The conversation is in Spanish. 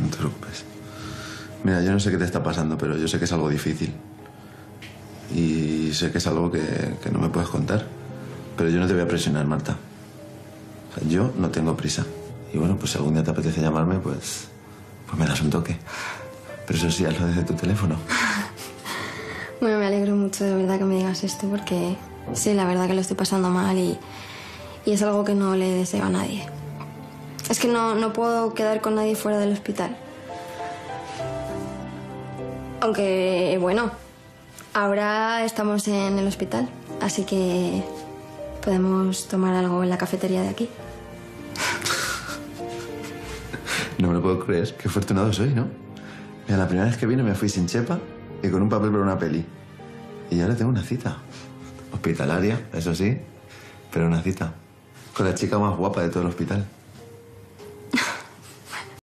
No te preocupes. Mira, yo no sé qué te está pasando, pero yo sé que es algo difícil. Y sé que es algo que no me puedes contar. Pero yo no te voy a presionar, Marta. O sea, yo no tengo prisa. Y bueno, pues si algún día te apetece llamarme, pues me das un toque. Pero eso sí, hazlo desde tu teléfono. Bueno, me alegro mucho de verdad que me digas esto porque sí, la verdad que lo estoy pasando mal y es algo que no le deseo a nadie. Es que no puedo quedar con nadie fuera del hospital. Aunque, bueno, ahora estamos en el hospital, así que podemos tomar algo en la cafetería de aquí. No me lo puedo creer. Qué afortunado soy, ¿no? Mira, la primera vez que vine me fui sin chepa y con un papel para una peli. Y ahora tengo una cita. Hospitalaria, eso sí, pero una cita. Con la chica más guapa de todo el hospital.